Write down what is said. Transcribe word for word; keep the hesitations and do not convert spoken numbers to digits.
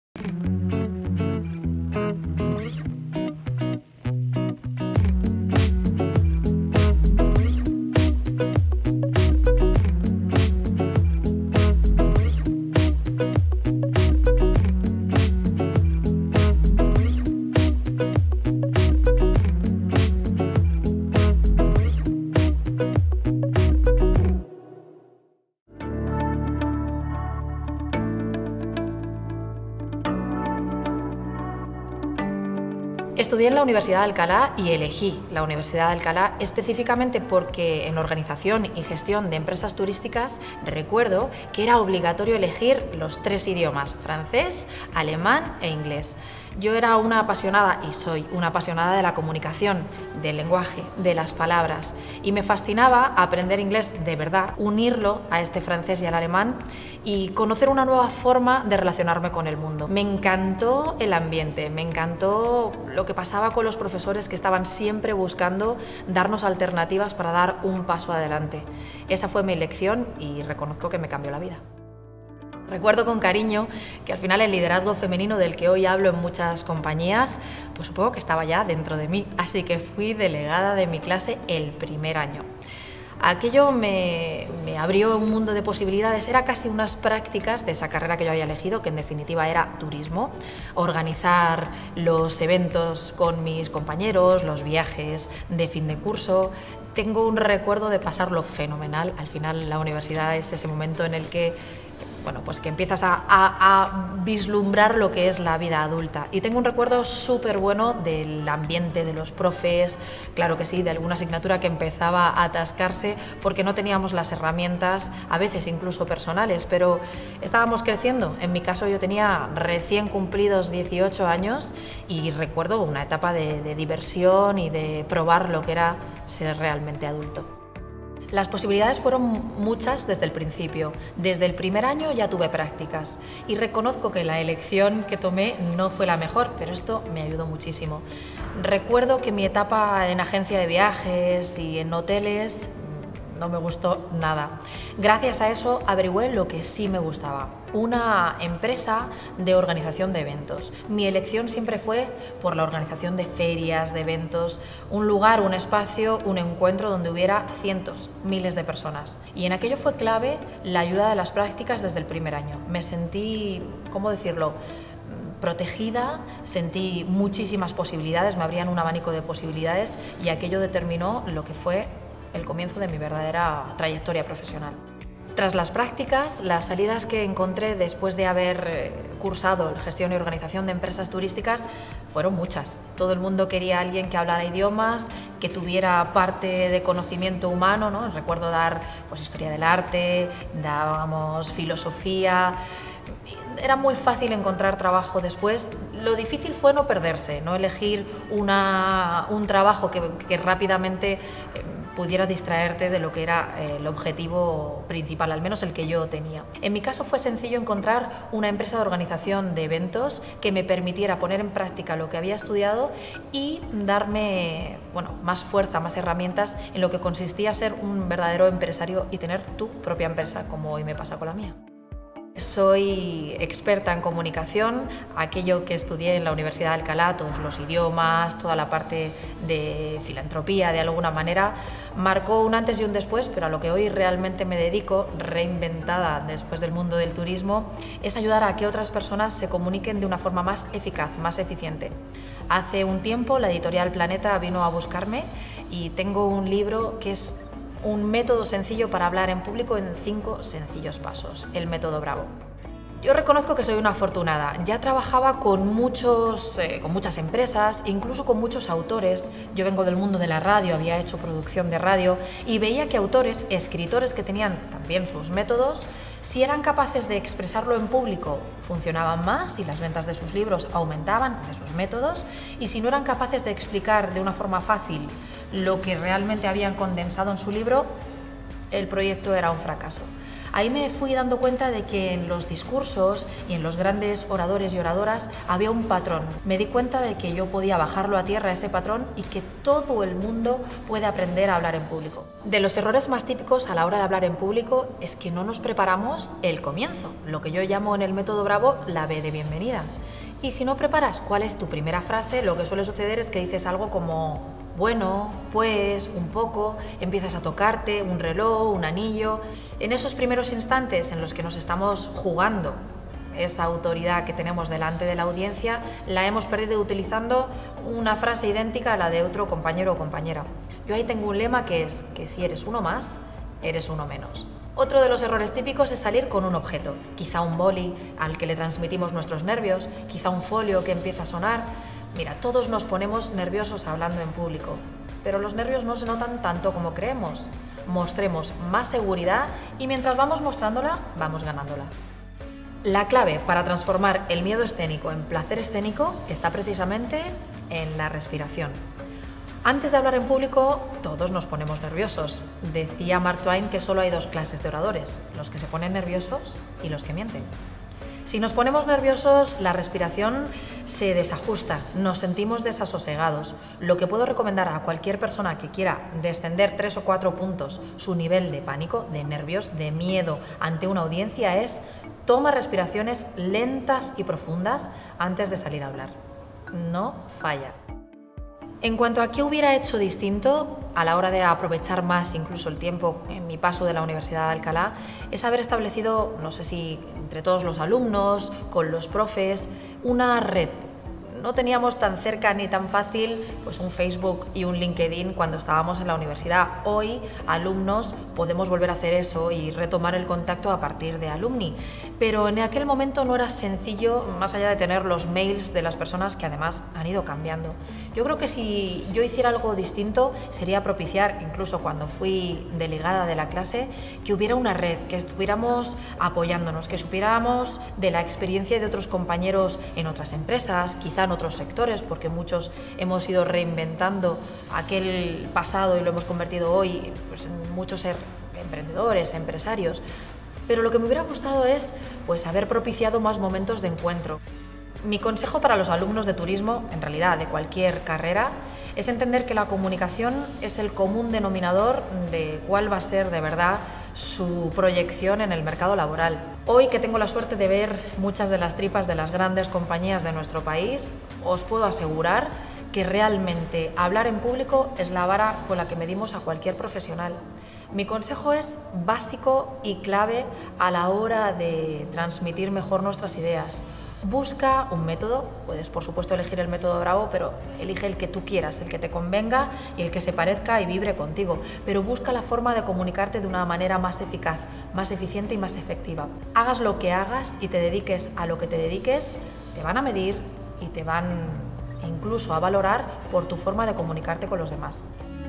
Estudié en la Universidad de Alcalá y elegí la Universidad de Alcalá específicamente porque en organización y gestión de empresas turísticas recuerdo que era obligatorio elegir los tres idiomas: francés, alemán e inglés. Yo era una apasionada, y soy una apasionada de la comunicación, del lenguaje, de las palabras, y me fascinaba aprender inglés de verdad, unirlo a este francés y al alemán y conocer una nueva forma de relacionarme con el mundo. Me encantó el ambiente, me encantó lo que pasaba con los profesores, que estaban siempre buscando darnos alternativas para dar un paso adelante. Esa fue mi elección y reconozco que me cambió la vida. Recuerdo con cariño que al final el liderazgo femenino del que hoy hablo en muchas compañías, pues supongo que estaba ya dentro de mí, así que fui delegada de mi clase el primer año. Aquello me, me abrió un mundo de posibilidades, era casi unas prácticas de esa carrera que yo había elegido, que en definitiva era turismo, organizar los eventos con mis compañeros, los viajes de fin de curso. Tengo un recuerdo de pasarlo fenomenal. Al final la universidad es ese momento en el que Bueno, pues que empiezas a, a, a vislumbrar lo que es la vida adulta. Y tengo un recuerdo súper bueno del ambiente, de los profes, claro que sí, de alguna asignatura que empezaba a atascarse porque no teníamos las herramientas, a veces incluso personales, pero estábamos creciendo. En mi caso yo tenía recién cumplidos dieciocho años y recuerdo una etapa de, de diversión y de probar lo que era ser realmente adulto. Las posibilidades fueron muchas desde el principio. Desde el primer año ya tuve prácticas y reconozco que la elección que tomé no fue la mejor, pero esto me ayudó muchísimo. Recuerdo que mi etapa en agencia de viajes y en hoteles no me gustó nada. Gracias a eso averigüé lo que sí me gustaba: una empresa de organización de eventos. Mi elección siempre fue por la organización de ferias, de eventos, un lugar, un espacio, un encuentro donde hubiera cientos, miles de personas. Y en aquello fue clave la ayuda de las prácticas desde el primer año. Me sentí, ¿cómo decirlo?, protegida, sentí muchísimas posibilidades, me abrían un abanico de posibilidades y aquello determinó lo que fue el comienzo de mi verdadera trayectoria profesional. Tras las prácticas, las salidas que encontré después de haber cursado gestión y organización de empresas turísticas fueron muchas. Todo el mundo quería a alguien que hablara idiomas, que tuviera parte de conocimiento humano, ¿no? Recuerdo dar pues, historia del arte, dábamos filosofía. Era muy fácil encontrar trabajo después. Lo difícil fue no perderse, no elegir una, un trabajo que, que rápidamente pudiera distraerte de lo que era el objetivo principal, al menos el que yo tenía. En mi caso fue sencillo encontrar una empresa de organización de eventos que me permitiera poner en práctica lo que había estudiado y darme, bueno, más fuerza, más herramientas en lo que consistía ser un verdadero empresario y tener tu propia empresa, como hoy me pasa con la mía. Soy experta en comunicación, aquello que estudié en la Universidad de Alcalá, todos los idiomas, toda la parte de filantropía, de alguna manera, marcó un antes y un después, pero a lo que hoy realmente me dedico, reinventada después del mundo del turismo, es ayudar a que otras personas se comuniquen de una forma más eficaz, más eficiente. Hace un tiempo la editorial Planeta vino a buscarme y tengo un libro que es un método sencillo para hablar en público en cinco sencillos pasos, el método Bravo. Yo reconozco que soy una afortunada. Ya trabajaba con, muchos, eh, con muchas empresas, incluso con muchos autores. Yo vengo del mundo de la radio, había hecho producción de radio y veía que autores, escritores que tenían también sus métodos, si eran capaces de expresarlo en público, funcionaban más y las ventas de sus libros aumentaban de sus métodos, y si no eran capaces de explicar de una forma fácil lo que realmente habían condensado en su libro, el proyecto era un fracaso. Ahí me fui dando cuenta de que en los discursos y en los grandes oradores y oradoras había un patrón. Me di cuenta de que yo podía bajarlo a tierra, ese patrón, y que todo el mundo puede aprender a hablar en público. De los errores más típicos a la hora de hablar en público es que no nos preparamos el comienzo, lo que yo llamo en el método Bravo la B de bienvenida. Y si no preparas cuál es tu primera frase, lo que suele suceder es que dices algo como bueno, pues, un poco, empiezas a tocarte un reloj, un anillo. En esos primeros instantes en los que nos estamos jugando esa autoridad que tenemos delante de la audiencia, la hemos perdido utilizando una frase idéntica a la de otro compañero o compañera. Yo ahí tengo un lema que es que si eres uno más, eres uno menos. Otro de los errores típicos es salir con un objeto, quizá un boli al que le transmitimos nuestros nervios, quizá un folio que empieza a sonar. Mira, todos nos ponemos nerviosos hablando en público, pero los nervios no se notan tanto como creemos. Mostremos más seguridad y mientras vamos mostrándola, vamos ganándola. La clave para transformar el miedo escénico en placer escénico está precisamente en la respiración. Antes de hablar en público, todos nos ponemos nerviosos. Decía Mark Twain que solo hay dos clases de oradores, los que se ponen nerviosos y los que mienten. Si nos ponemos nerviosos, la respiración se desajusta, nos sentimos desasosegados. Lo que puedo recomendar a cualquier persona que quiera descender tres o cuatro puntos su nivel de pánico, de nervios, de miedo ante una audiencia es toma respiraciones lentas y profundas antes de salir a hablar. No falla. En cuanto a qué hubiera hecho distinto a la hora de aprovechar más incluso el tiempo en mi paso de la Universidad de Alcalá, es haber establecido, no sé si entre todos los alumnos, con los profes, una red. No teníamos tan cerca ni tan fácil pues un Facebook y un LinkedIn cuando estábamos en la universidad. Hoy, alumnos, podemos volver a hacer eso y retomar el contacto a partir de Alumni. Pero en aquel momento no era sencillo, más allá de tener los mails de las personas que además han ido cambiando. Yo creo que si yo hiciera algo distinto sería propiciar, incluso cuando fui delegada de la clase, que hubiera una red, que estuviéramos apoyándonos, que supiéramos de la experiencia de otros compañeros en otras empresas, quizá en otros sectores, porque muchos hemos ido reinventando aquel pasado y lo hemos convertido hoy pues, en muchos ser emprendedores, empresarios. Pero lo que me hubiera gustado es pues, haber propiciado más momentos de encuentro. Mi consejo para los alumnos de turismo, en realidad de cualquier carrera, es entender que la comunicación es el común denominador de cuál va a ser de verdad su proyección en el mercado laboral. Hoy que tengo la suerte de ver muchas de las tripas de las grandes compañías de nuestro país, os puedo asegurar que realmente hablar en público es la vara con la que medimos a cualquier profesional. Mi consejo es básico y clave a la hora de transmitir mejor nuestras ideas. Busca un método, puedes por supuesto elegir el método Bravo, pero elige el que tú quieras, el que te convenga y el que se parezca y vibre contigo, pero busca la forma de comunicarte de una manera más eficaz, más eficiente y más efectiva. Hagas lo que hagas y te dediques a lo que te dediques, te van a medir y te van incluso a valorar por tu forma de comunicarte con los demás.